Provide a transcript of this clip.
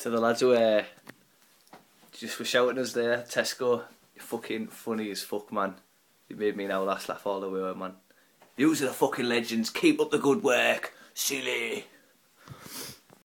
To the lads who just were shouting us there, Tesco, you're fucking funny as fuck, man. You made me now last laugh all the way, man. Yous are the fucking legends. Keep up the good work. Silly.